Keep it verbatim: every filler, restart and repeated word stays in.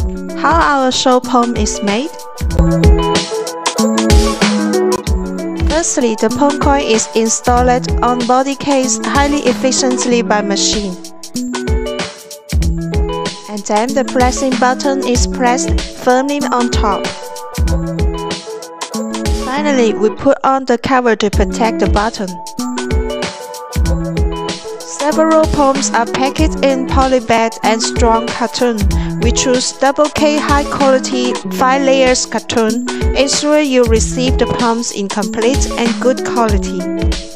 How our show poem is made? Firstly, the poem coin is installed on body case highly efficiently by machine. And then the pressing button is pressed firmly on top. Finally, we put on the cover to protect the button. Several poems are packaged in polybag and strong carton. We choose double K high quality five layers carton. Ensure you receive the poems in complete and good quality.